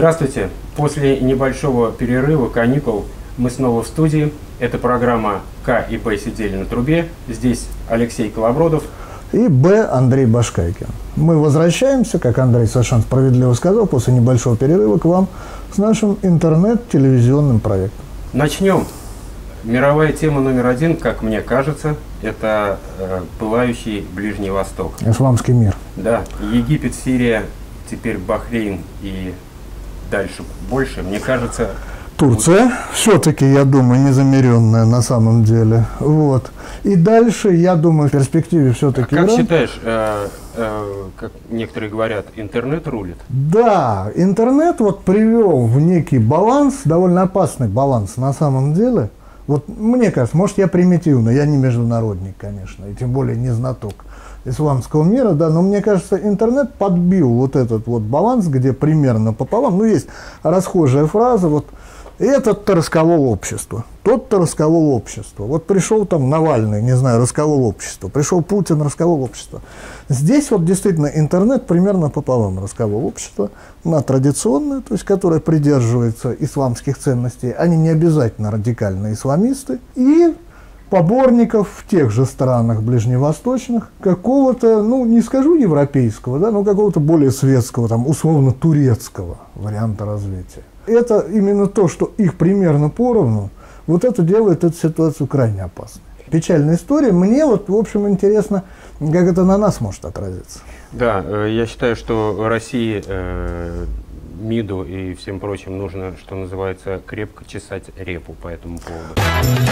Здравствуйте! После небольшого перерыва, каникул, мы снова в студии. Это программа К и Б сидели на трубе. Здесь Алексей Колобродов и Б. Андрей Башкайкин. Мы возвращаемся, как Андрей совершенно справедливо сказал, после небольшого перерыва к вам с нашим интернет-телевизионным проектом. Начнем. Мировая тема номер один, как мне кажется, это пылающий Ближний Восток. Исламский мир. Да, Египет, Сирия, теперь Бахрейн и дальше больше, мне кажется... Турция, все-таки, я думаю, незамеренная на самом деле. Вот. И дальше, я думаю, в перспективе все-таки... Как считаешь, как некоторые говорят, интернет рулит? Да, интернет вот привел в некий баланс, довольно опасный баланс на самом деле. Вот мне кажется, может, я примитивный, я не международник, конечно, и тем более не знаток исламского мира, да, но мне кажется, интернет подбил вот этот вот баланс, где примерно пополам, ну, есть расхожая фраза, вот, этот-то расколол общество, тот-то расколол общество, вот пришел там Навальный, не знаю, расколол общество, пришел Путин, расколол общество. Здесь вот действительно интернет примерно пополам расколол общество на традиционное, то есть которое придерживается исламских ценностей, они не обязательно радикальные исламисты, и поборников в тех же странах ближневосточных какого-то, ну, не скажу европейского, да, но какого-то более светского, там, условно турецкого варианта развития. Это именно то, что их примерно поровну, вот это делает эту ситуацию крайне опасной. Печальная история. Мне вот, в общем, интересно, как это на нас может отразиться. Да, я считаю, что России, МИДу и всем прочим нужно, что называется, крепко чесать репу по этому поводу.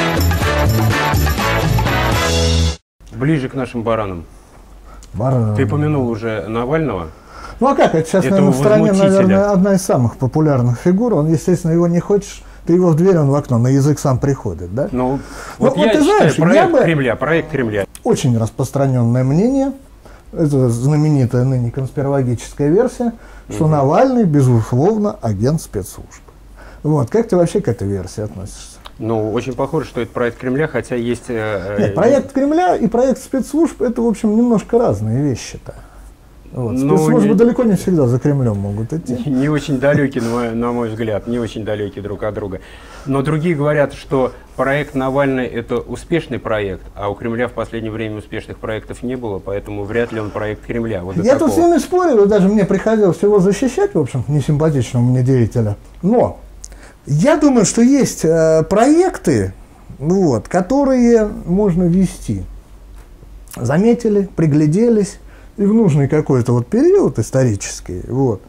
Ближе к нашим баранам. Ты упомянул уже Навального. Ну а как, это сейчас, наверное, в стране, наверное, одна из самых популярных фигур. Он, естественно, его не хочешь, ты его в дверь, он в окно, на язык сам приходит, да? Ну, вот я считаю, проект Кремля. Очень распространенное мнение, это знаменитая ныне конспирологическая версия, что Навальный, безусловно, агент спецслужб. Вот, как ты вообще к этой версии относишься? Ну, очень похоже, что это проект Кремля, хотя есть... Нет, проект Кремля и проект спецслужб – это, в общем, немножко разные вещи-то. Вот. Спецслужбы далеко не всегда за Кремлем могут идти. Не очень далекие, на мой взгляд, не очень далекие друг от друга. Но другие говорят, что проект Навальный – это успешный проект, а у Кремля в последнее время успешных проектов не было, поэтому вряд ли он проект Кремля. Вот я тут с ними спорил, и даже мне приходилось его защищать, в общем, несимпатичного мне деятеля. Но я думаю, что есть проекты, вот, которые можно вести. Заметили, пригляделись. И в нужный какой-то вот период исторический, вот,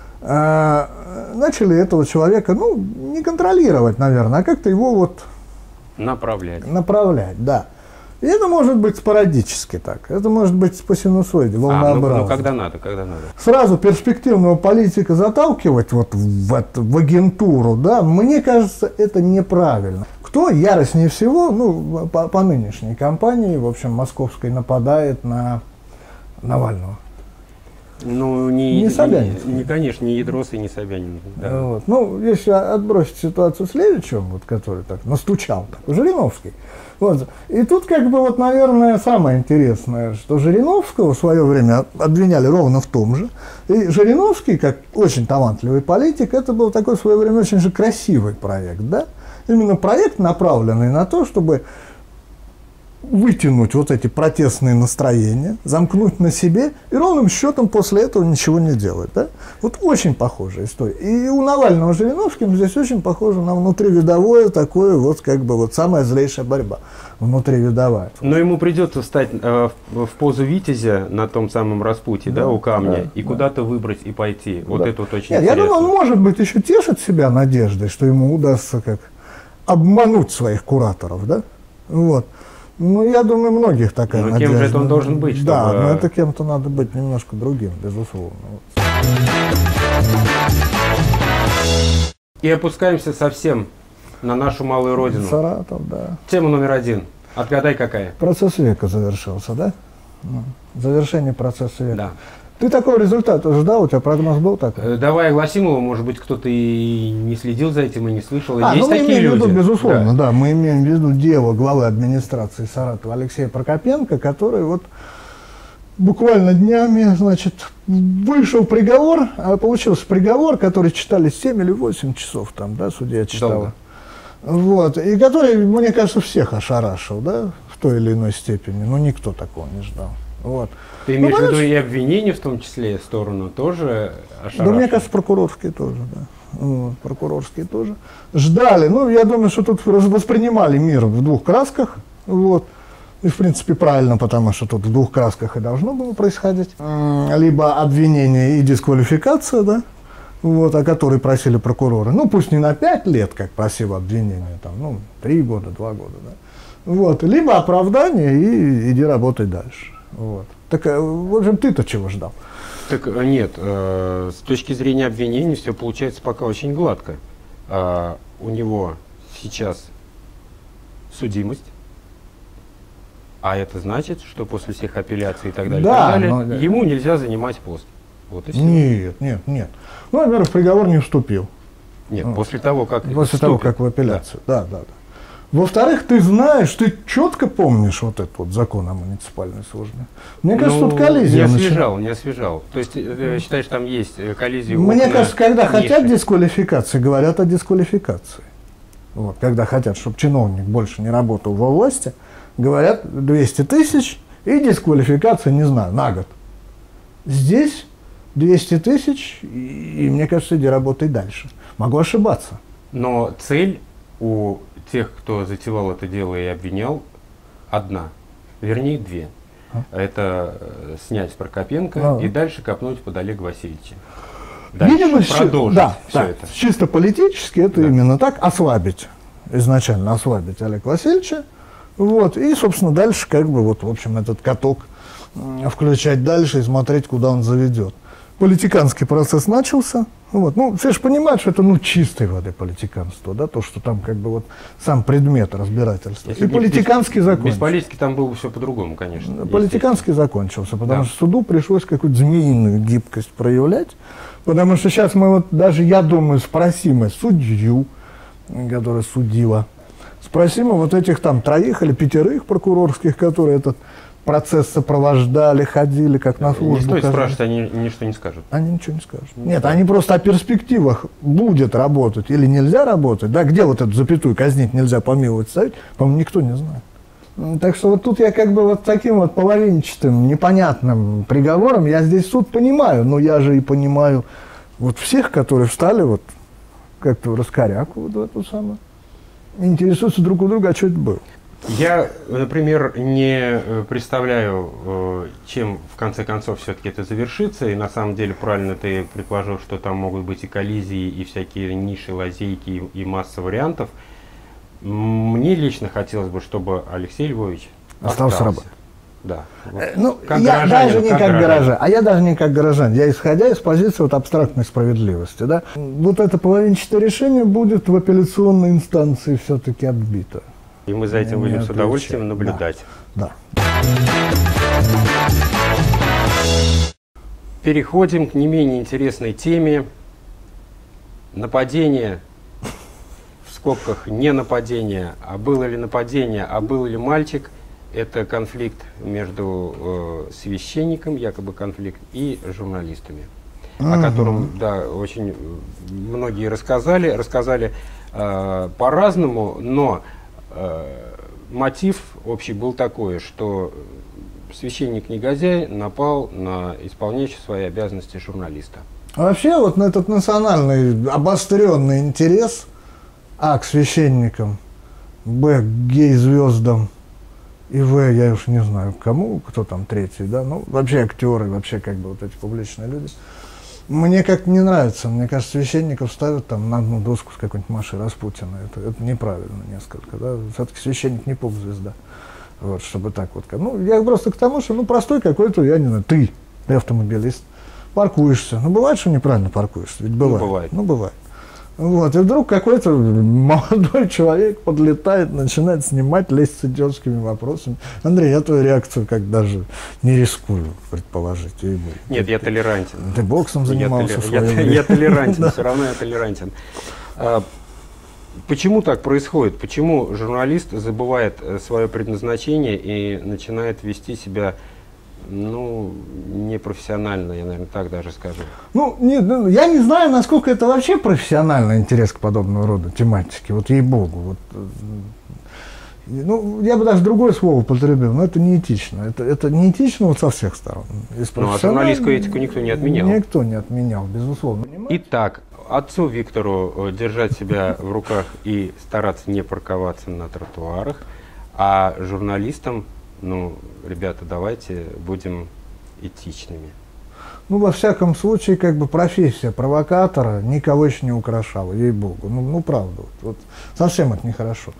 начали этого человека, ну, не контролировать, наверное, а как-то его вот... Направлять. Направлять, да. И это может быть спорадически так, это может быть по синусоиде, волнообразно. Ну, когда надо, когда надо. Сразу перспективного политика заталкивать вот в агентуру, да, мне кажется, это неправильно. Кто яростнее всего, ну, по нынешней кампании, в общем, московской, нападает на Навального? Ну, конечно, не Ядрос и не Собянин. Да. Вот. Ну, если отбросить ситуацию с Левичем, вот, который так настучал, так, Жириновский. Вот. И тут, как бы, вот, наверное, самое интересное, что Жириновского в свое время обвиняли ровно в том же. И Жириновский, как очень талантливый политик, это был такой в свое время очень же красивый проект, да? Именно проект, направленный на то, чтобы вытянуть вот эти протестные настроения, замкнуть на себе и ровным счетом после этого ничего не делать. Да? Вот очень похожая история. И у Навального с Жириновским здесь очень похоже на внутривидовое такое, вот как бы вот самая злейшая борьба внутривидовая. Но ему придется встать в позу витязя на том самом распутье, да, у камня, и куда-то выбрать и пойти. Вот это вот очень интересно. Я думаю, он, может быть, еще тешит себя надеждой, что ему удастся как обмануть своих кураторов, да? Вот. Ну, я думаю, многих такая надежда. Кем же это он должен быть? Чтобы... Да, но это кем-то надо быть немножко другим, безусловно. И опускаемся совсем на нашу малую родину. Саратов, да. Тема номер один. Отгадай, какая? Процесс века завершился, да? Завершение процесса века. Да. Ты такого результата ждал? У тебя прогноз был такой? Давай огласим его, может быть, кто-то и не следил за этим, и не слышал. Есть такие люди. В виду, безусловно, да. Мы имеем в виду дело главы администрации Саратова Алексея Прокопенко, который вот буквально днями, значит, вышел приговор, получился приговор, который читали 7 или 8 часов там, да, судья читала. Вот, и который, мне кажется, всех ошарашил, да, в той или иной степени, но никто такого не ждал. Вот. Ты имеешь в виду и обвинения, в том числе, в сторону тоже ошарашили? Да, мне кажется, прокурорские тоже, да. Вот, прокурорские тоже. Ждали, ну, я думаю, что тут воспринимали мир в двух красках, вот. И, в принципе, правильно, потому что тут в двух красках и должно было происходить. Либо обвинение и дисквалификация, да, вот, о которой просили прокуроры. Ну, пусть не на 5 лет, как просило обвинение, там, ну, 3 года, 2 года, да. Вот, либо оправдание и иди работай дальше. Вот. Так, в общем, ты-то чего ждал? Так нет, с точки зрения обвинений все получается пока очень гладко. У него сейчас судимость, а это значит, что после всех апелляций и так далее, да, и так далее но... ему нельзя занимать пост. Вот и все. Нет, нет, нет. Ну, во-первых, приговор не вступил. Нет, после того, как после того, как в апелляцию. Да, да, да. Во-вторых, ты знаешь, ты четко помнишь вот этот вот закон о муниципальной службе. Мне кажется, тут коллизия. Не освежал. То есть, считаешь, там есть коллизия? Мне кажется, когда хотят дисквалификации, говорят о дисквалификации. Вот, когда хотят, чтобы чиновник больше не работал во власти, говорят 200 тысяч и дисквалификация, не знаю, на год. Здесь 200 тысяч, и мне кажется, иди работай дальше. Могу ошибаться. Но цель у тех, кто затевал это дело и обвинял, одна, вернее две. Это снять с Прокопенко и дальше копнуть под Олега Васильевича. Дальше видимо, продолжить все это. Чисто политически это именно так, ослабить, изначально ослабить Олега Васильевича. Вот, и, собственно, дальше, как бы, вот, в общем, этот каток включать дальше и смотреть, куда он заведет. Политиканский процесс начался. Вот. Ну, все же понимают, что это, ну, чистой воды политиканство, да, то, что там, как бы, вот, сам предмет разбирательства. Если и политиканский закончился. Без политики там было бы все по-другому, конечно. Политиканский закончился, потому что суду пришлось какую-то змеиную гибкость проявлять, потому что сейчас мы вот, даже, я думаю, спросим судью, которая судила, спросим вот этих там 3 или 5 прокурорских, которые этот процесс сопровождали, ходили, как на службу. Не стоит спрашивать, они ничего не скажут. Они ничего не скажут. Нет, они просто о перспективах, будет работать или нельзя работать, да, где вот эту запятую казнить нельзя, помиловать ставить, по-моему, никто не знает. Так что вот тут я как бы вот таким вот половинчатым, непонятным приговором, я здесь суд понимаю, но я же и понимаю вот всех, которые встали вот как-то в раскоряку вот в эту самую, интересуются друг у друга, а что это было. Я, например, не представляю, чем в конце концов все-таки это завершится, и на самом деле правильно ты предположил, что там могут быть и коллизии, и всякие ниши, лазейки, и масса вариантов. Мне лично хотелось бы, чтобы Алексей Львович остался работать. Да. Вот. Ну, я даже не как горожан, а я даже не как горожан, я исходя из позиции вот абстрактной справедливости, да, вот это половинчатое решение будет в апелляционной инстанции все-таки отбито. И мы за этим будем с удовольствием наблюдать. Да. Переходим к не менее интересной теме. Нападение, в скобках не нападение, а было ли нападение, а был ли мальчик. Это конфликт между священником, якобы конфликт, и журналистами, о котором, да, очень многие рассказали по-разному, но мотив общий был такой, что священник-негодяй напал на исполняющего свои обязанности журналиста. А вообще вот на этот национальный обостренный интерес к священникам, к гей-звездам, и я уж не знаю кому, кто там третий, да, ну вообще актеры, вообще как бы вот эти публичные люди. Мне как-то не нравится. Мне кажется, священников ставят там на одну доску с какой-нибудь Машей Распутиной. Это неправильно несколько. Да? Все-таки священник не поп-звезда. Вот, чтобы так вот. Ну, я просто к тому, что ну, простой какой-то, я не знаю, ты автомобилист, паркуешься. Ну, бывает, что неправильно паркуешься. Ведь бывает. Ну, бывает. Ну, бывает. Вот, и вдруг какой-то молодой человек подлетает, начинает снимать, лезть с идиотскими вопросами. Андрей, я твою реакцию как даже не рискую предположить. Нет, я толерантен. Ты боксом занимался в свое время. Я толерантен, все равно я толерантен. Почему так происходит? Почему журналист забывает свое предназначение и начинает вести себя Ну, непрофессионально, я, наверное, так даже скажу. Ну, я не знаю, насколько это вообще профессиональный интерес к подобного рода тематике, вот ей-богу. Вот, ну, я бы даже другое слово употребил, но это неэтично. Это неэтично вот со всех сторон. Ну, а журналистскую этику никто не отменял. Никто не отменял, безусловно. Итак, отцу Виктору держать себя в руках и стараться не парковаться на тротуарах, а журналистам, ну, ребята, давайте будем этичными. Ну, во всяком случае, как бы профессия провокатора никого еще не украшала, ей-богу. Ну, правда, вот совсем это нехорошо.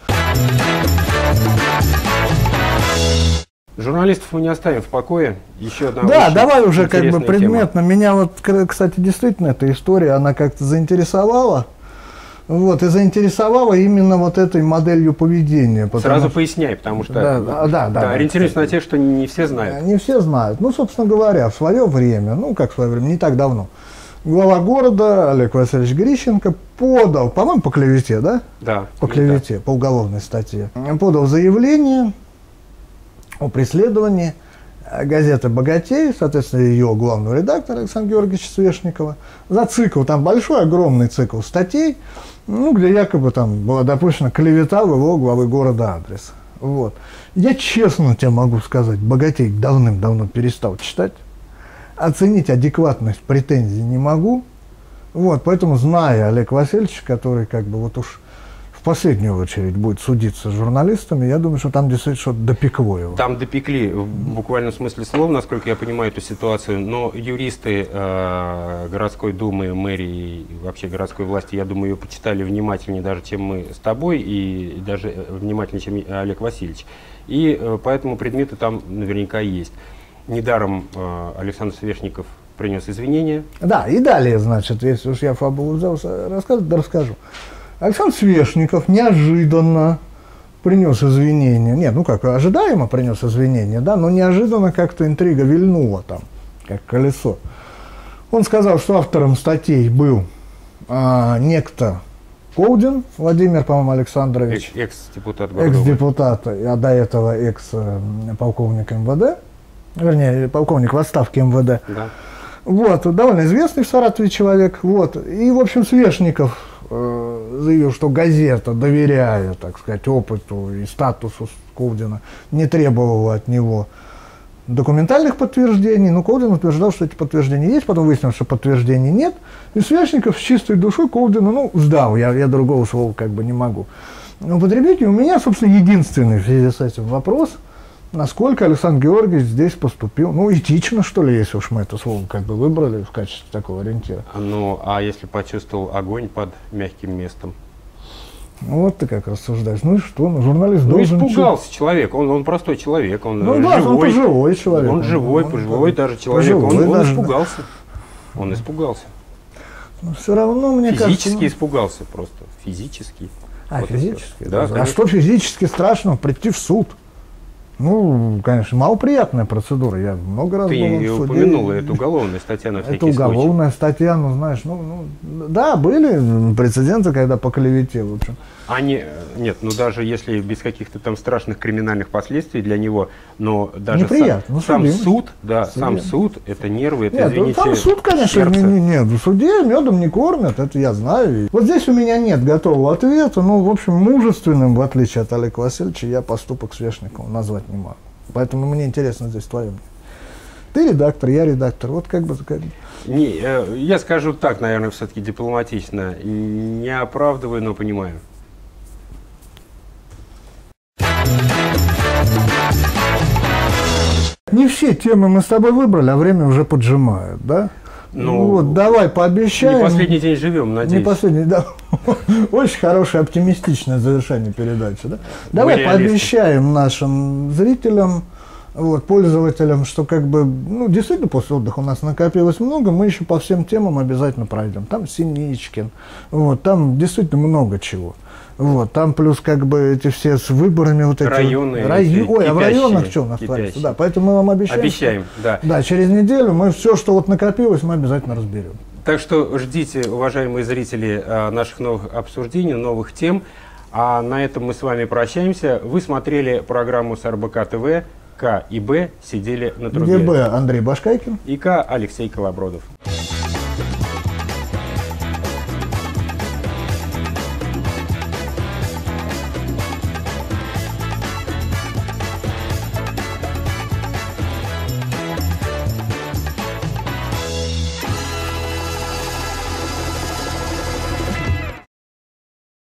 Журналистов мы не оставим в покое. Еще одна давай уже как бы предметно. тема. Меня вот, кстати, действительно эта история, она как-то заинтересовала. Вот, и заинтересовала именно вот этой моделью поведения. Сразу поясняй, потому что ориентируюсь на те, что не все знают. Не все знают. Ну, собственно говоря, в свое время, ну, как в свое время, не так давно, глава города Олег Васильевич Грищенко подал, по-моему, по клевете, да? Да. По клевете, по уголовной статье. Подал заявление о преследовании газеты «Богатей», соответственно, ее главного редактора Александра Георгиевича Свешникова, за цикл, там большой, огромный цикл статей, ну, где якобы там была допущена клевета в его главы города адрес. Вот. Я честно тебе могу сказать, «Богатей» давным-давно перестал читать, оценить адекватность претензий не могу, вот, поэтому, зная Олега Васильевича, который как бы вот уж в последнюю очередь будет судиться с журналистами, я думаю, что там действительно что-то допекло его. Там допекли, в буквальном смысле слова, насколько я понимаю эту ситуацию, но юристы городской думы, мэрии и вообще городской власти, я думаю, ее почитали внимательнее даже, чем мы с тобой, и даже внимательнее, чем Олег Васильевич. И поэтому предметы там наверняка есть. Недаром Александр Свешников принес извинения. Да, и далее, значит, если уж я фабулу взялся рассказывать, да расскажу. Александр Свешников неожиданно принес извинения. Нет, ну как, ожидаемо принес извинения, да, но неожиданно как-то интрига вильнула там, как колесо. Он сказал, что автором статей был некто Колдин Владимир, по-моему, Александрович. Экс-депутат города. Экс-депутат, а до этого экс-полковник МВД, вернее, полковник в отставке МВД. Да. Вот, довольно известный в Саратове человек. Вот, и, в общем, Свешников заявил, что газета, доверяя, так сказать, опыту и статусу Колдина, не требовала от него документальных подтверждений, но Колдин утверждал, что эти подтверждения есть, потом выяснилось, что подтверждений нет, и Свешников с чистой душой Колдина, ну, сдал, я другого слова как бы не могу употребить, и у меня, собственно, единственный в связи с этим вопрос, насколько Александр Георгиевич здесь поступил, ну, этично, что ли, если уж мы это слово как бы выбрали в качестве такого ориентира. Ну, а если почувствовал огонь под мягким местом? Ну, вот ты как рассуждаешь. Ну и что? Ну, журналист должен... Ну, испугался человек, он простой человек, он ну, да, живой. Он пожилой человек. Он живой, пожилой даже человек, он испугался. Он испугался. Но все равно, мне кажется... Физически испугался просто, физически. Вот физически? Да, а что физически страшного? Прийти в суд. Ну, конечно, малоприятная процедура. Я много раз был в суде. Ты упомянула, это уголовная статья на всякий случай. Это уголовная статья, ну, знаешь, да, были прецеденты, когда по клевете, в общем. Нет, ну даже если без каких-то там страшных криминальных последствий для него, но даже сам суд, да, сам суд, это нервы, это, извините, сам суд, конечно, нет, в суде медом не кормят, это я знаю. Вот здесь у меня нет готового ответа, но, в общем, мужественным, в отличие от Олега Васильевича, я поступок Свешникова назвать не могу. Поэтому мне интересно здесь твое мнение. Ты редактор, я редактор, вот как бы... Я скажу так, наверное, все-таки дипломатично, не оправдываю, но понимаю. Не все темы мы с тобой выбрали, а время уже поджимает, да? Ну, вот, давай пообещаем. Не последний день живем, надеюсь. Не последний, да. Очень хорошее, оптимистичное завершение передачи, да? Давай пообещаем нашим зрителям, вот, пользователям, что как бы, ну, действительно после отдыха у нас накопилось много, мы еще по всем темам обязательно пройдем. Там Синичкин, вот, там действительно много чего. Вот, там плюс как бы эти все с выборами вот эти районы, ой, а в районах что у нас творится? Да, поэтому мы вам обещаем, да. Да, через неделю мы все, что вот накопилось, мы обязательно разберем. Так что ждите, уважаемые зрители, наших новых обсуждений, новых тем. А на этом мы с вами прощаемся. Вы смотрели программу с РБК ТВ К и Б сидели на трубе. Где Б Андрей Башкайкин. И К Алексей Колобродов.